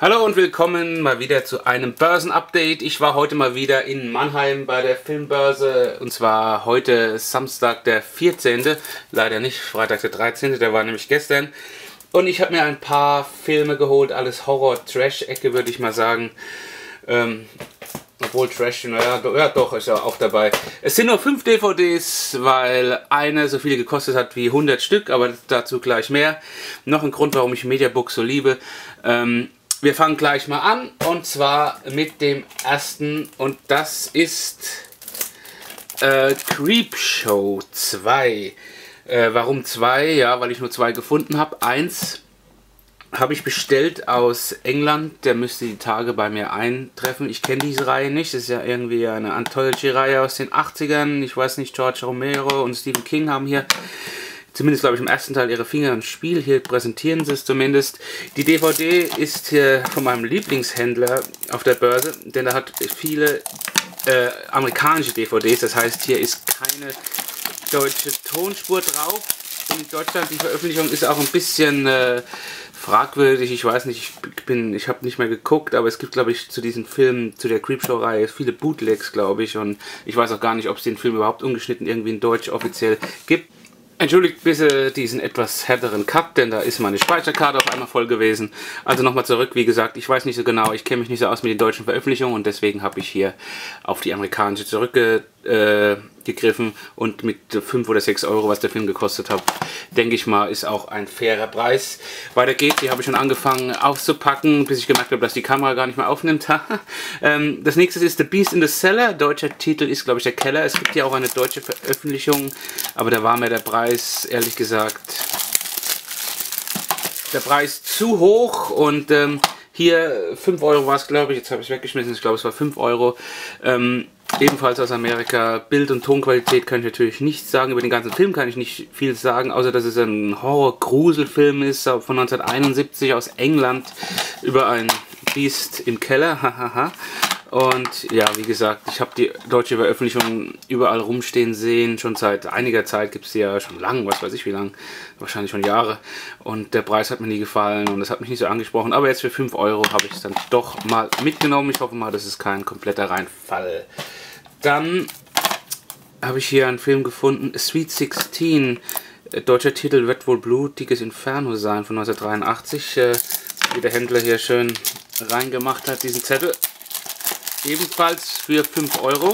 Hallo und willkommen mal wieder zu einem Börsenupdate. Ich war heute mal wieder in Mannheim bei der Filmbörse und zwar heute Samstag der 14. Leider nicht Freitag der 13. Der war nämlich gestern. Und ich habe mir ein paar Filme geholt, alles Horror-Trash-Ecke würde ich mal sagen. Obwohl Trash, naja, ja doch, ist ja auch dabei. Es sind nur 5 DVDs, weil eine so viel gekostet hat wie 100 Stück, aber dazu gleich mehr. Noch ein Grund, warum ich Mediabook so liebe. Wir fangen gleich mal an und zwar mit dem ersten und das ist Creepshow 2. Warum 2? Ja, weil ich nur 2 gefunden habe. 1 habe ich bestellt aus England, der müsste die Tage bei mir eintreffen. Ich kenne diese Reihe nicht, das ist ja irgendwie eine Anthology-Reihe aus den 80ern. Ich weiß nicht, George Romero und Stephen King haben hier zumindest, glaube ich, im ersten Teil ihre Finger ins Spiel. Hier präsentieren sie es zumindest. Die DVD ist hier von meinem Lieblingshändler auf der Börse, denn er hat viele amerikanische DVDs. Das heißt, hier ist keine deutsche Tonspur drauf. Und in Deutschland, die Veröffentlichung ist auch ein bisschen fragwürdig. Ich weiß nicht, ich habe nicht mehr geguckt, aber es gibt, glaube ich, zu diesen Filmen, zu der Creepshow-Reihe, viele Bootlegs, glaube ich. Und ich weiß auch gar nicht, ob es den Film überhaupt ungeschnitten irgendwie in Deutsch offiziell gibt. Entschuldigt bitte diesen etwas härteren Cut, denn da ist meine Speicherkarte auf einmal voll gewesen. Also nochmal zurück, wie gesagt, ich weiß nicht so genau, ich kenne mich nicht so aus mit den deutschen Veröffentlichungen und deswegen habe ich hier auf die amerikanische zurückgegriffen und mit 5 oder 6 Euro, was der Film gekostet hat, denke ich mal, ist auch ein fairer Preis. Weiter geht's, hier habe ich schon angefangen aufzupacken, bis ich gemerkt habe, dass die Kamera gar nicht mehr aufnimmt. Das nächste ist The Beast in the Cellar, deutscher Titel ist, glaube ich, der Keller. Es gibt ja auch eine deutsche Veröffentlichung, aber da war mir der Preis, ehrlich gesagt, der Preis zu hoch und hier 5 Euro war es, glaube ich, jetzt habe ich es weggeschmissen, ich glaube es war 5 Euro, ebenfalls aus Amerika. Bild- und Tonqualität kann ich natürlich nichts sagen, über den ganzen Film kann ich nicht viel sagen, außer dass es ein Horror-Gruselfilm ist, von 1971 aus England, über ein Biest im Keller, hahaha. Und ja, wie gesagt, ich habe die deutsche Veröffentlichung überall rumstehen sehen. Schon seit einiger Zeit gibt es die ja schon lang, was weiß ich wie lang, wahrscheinlich schon Jahre. Und der Preis hat mir nie gefallen und das hat mich nicht so angesprochen. Aber jetzt für 5 Euro habe ich es dann doch mal mitgenommen. Ich hoffe mal, das ist kein kompletter Reinfall. Dann habe ich hier einen Film gefunden, Sweet 16. Deutscher Titel wird wohl Blutiges Inferno sein von 1983. Wie der Händler hier schön reingemacht hat, diesen Zettel. Ebenfalls für 5 Euro.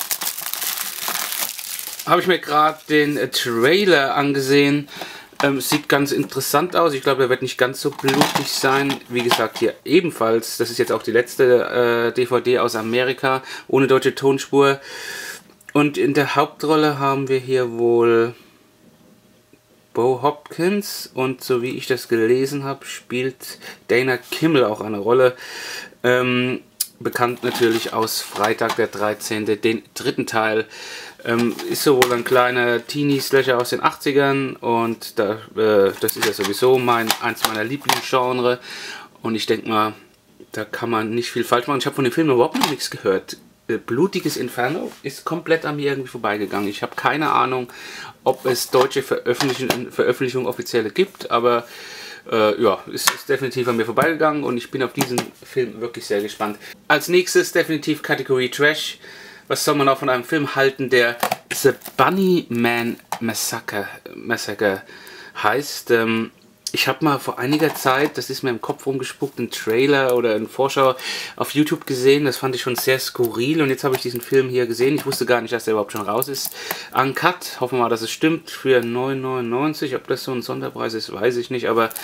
Habe ich mir gerade den Trailer angesehen. Sieht ganz interessant aus. Ich glaube, er wird nicht ganz so blutig sein. Wie gesagt, hier ebenfalls. Das ist jetzt auch die letzte DVD aus Amerika, ohne deutsche Tonspur. Und in der Hauptrolle haben wir hier wohl Bo Hopkins. Und so wie ich das gelesen habe, spielt Dana Kimmel auch eine Rolle. Bekannt natürlich aus Freitag der 13., den dritten Teil. Ist so wohl ein kleiner Teenie-Slasher aus den 80ern und das ist ja sowieso eins meiner Lieblingsgenre und ich denke mal, da kann man nicht viel falsch machen. Ich habe von dem Film überhaupt noch nichts gehört. Blutiges Inferno ist komplett an mir irgendwie vorbeigegangen. Ich habe keine Ahnung, ob es deutsche Veröffentlichungen offizielle gibt, aber ja, es ist definitiv an mir vorbeigegangen und ich bin auf diesen Film wirklich sehr gespannt. Als nächstes definitiv Kategorie Trash. Was soll man auch von einem Film halten, der The Bunnyman Massacre heißt? Ich habe mal vor einiger Zeit, das ist mir im Kopf rumgespuckt, einen Trailer oder einen Vorschau auf YouTube gesehen. Das fand ich schon sehr skurril und jetzt habe ich diesen Film hier gesehen. Ich wusste gar nicht, dass der überhaupt schon raus ist. Uncut, hoffen wir mal, dass es stimmt, für 9,99. Ob das so ein Sonderpreis ist, weiß ich nicht, aber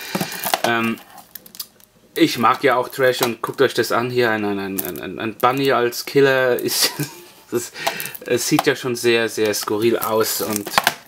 ich mag ja auch Trash und guckt euch das an hier. Ein Bunny als Killer ist... Es sieht ja schon sehr, sehr skurril aus und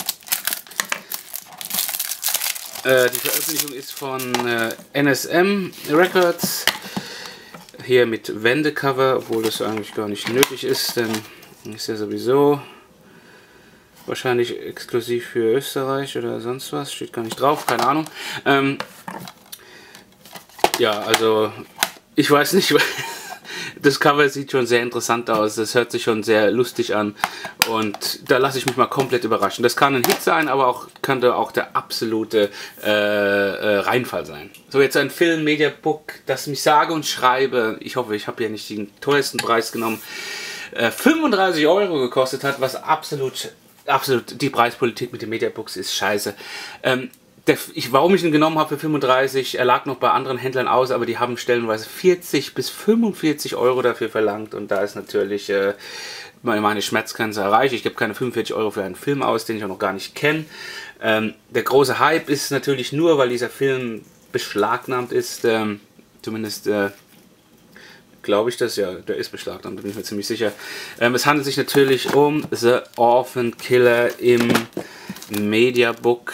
die Veröffentlichung ist von NSM Records, hier mit Wendecover, obwohl das eigentlich gar nicht nötig ist, denn ist ja sowieso wahrscheinlich exklusiv für Österreich oder sonst was, steht gar nicht drauf, keine Ahnung. Ja, also ich weiß nicht, das Cover sieht schon sehr interessant aus, das hört sich schon sehr lustig an und da lasse ich mich mal komplett überraschen. Das kann ein Hit sein, aber auch könnte auch der absolute Reinfall sein. So, jetzt ein Film Mediabook, das mich sage und schreibe, ich hoffe, ich habe ja nicht den teuersten Preis genommen, 35 € gekostet hat, was absolut die Preispolitik mit den Mediabooks ist scheiße. Warum ich ihn genommen habe für 35, er lag noch bei anderen Händlern aus, aber die haben stellenweise 40 bis 45 € dafür verlangt und da ist natürlich meine Schmerzgrenze erreicht. Ich gebe keine 45 € für einen Film aus, den ich auch noch gar nicht kenne. Der große Hype ist natürlich nur, weil dieser Film beschlagnahmt ist, zumindest glaube ich das, ja, der ist beschlagnahmt, da bin ich mir ziemlich sicher. Es handelt sich natürlich um The Orphan Killer im Mediabook.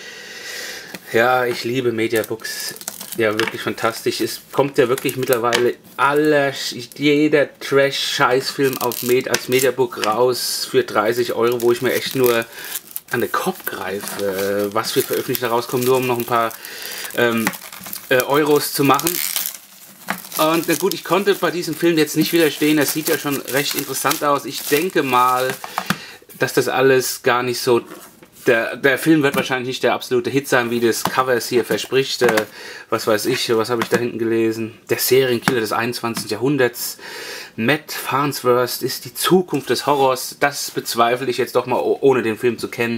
Ja, ich liebe Mediabooks. Ja, wirklich fantastisch. Es kommt ja wirklich mittlerweile jeder Trash-Scheißfilm als Mediabook raus für 30 €, wo ich mir echt nur an den Kopf greife, was für Veröffentlichungen rauskommen, nur um noch ein paar Euros zu machen. Und na gut, ich konnte bei diesem Film jetzt nicht widerstehen. Er sieht ja schon recht interessant aus. Ich denke mal, dass das alles gar nicht so... Der Film wird wahrscheinlich nicht der absolute Hit sein, wie das Cover es hier verspricht. Was weiß ich, was habe ich da hinten gelesen? Der Serienkiller des 21. Jahrhunderts. Matt Farnsworth ist die Zukunft des Horrors. Das bezweifle ich jetzt doch mal, ohne den Film zu kennen.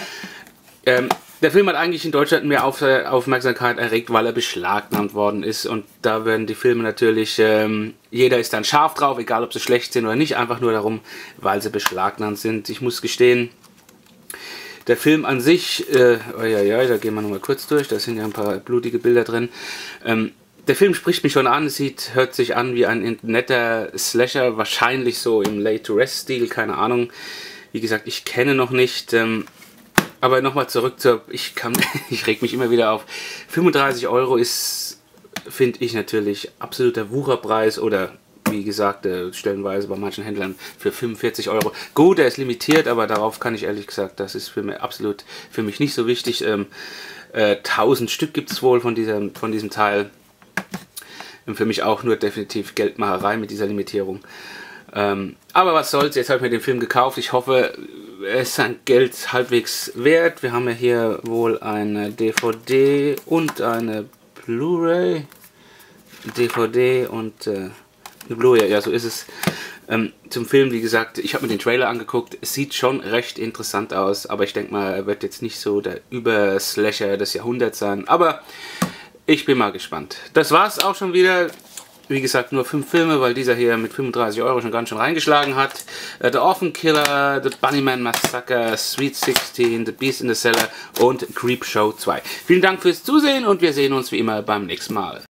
Der Film hat eigentlich in Deutschland mehr Aufmerksamkeit erregt, weil er beschlagnahmt worden ist. Und da werden die Filme natürlich, jeder ist dann scharf drauf, egal ob sie schlecht sind oder nicht. Einfach nur darum, weil sie beschlagnahmt sind. Ich muss gestehen, der Film an sich, da gehen wir nochmal kurz durch, da sind ja ein paar blutige Bilder drin. Der Film spricht mich schon an, hört sich an wie ein netter Slasher, wahrscheinlich so im Late-to-Rest-Stil, keine Ahnung. Wie gesagt, ich kenne noch nicht, aber nochmal zurück zur, ich reg mich immer wieder auf. 35 € ist, finde ich natürlich, absoluter Wucherpreis oder... Wie gesagt, stellenweise bei manchen Händlern für 45 €. Gut, er ist limitiert, aber darauf kann ich ehrlich gesagt, das ist für mich nicht so wichtig. 1000 Stück gibt es wohl von diesem Teil. Und für mich auch nur definitiv Geldmacherei mit dieser Limitierung. Aber was soll's, jetzt habe ich mir den Film gekauft. Ich hoffe, er ist sein Geld halbwegs wert. Wir haben ja hier wohl eine DVD und eine Blu-ray. DVD und... eine Blu-ray, ja, so ist es. Zum Film, wie gesagt, ich habe mir den Trailer angeguckt. Es sieht schon recht interessant aus, aber ich denke mal, er wird jetzt nicht so der Überslasher des Jahrhunderts sein. Aber ich bin mal gespannt. Das war's auch schon wieder. Wie gesagt, nur 5 Filme, weil dieser hier mit 35 € schon ganz schön reingeschlagen hat. The Orphan Killer, The Bunnyman Massacre, Sweet 16, The Beast in the Cellar und Creepshow 2. Vielen Dank fürs Zusehen und wir sehen uns wie immer beim nächsten Mal.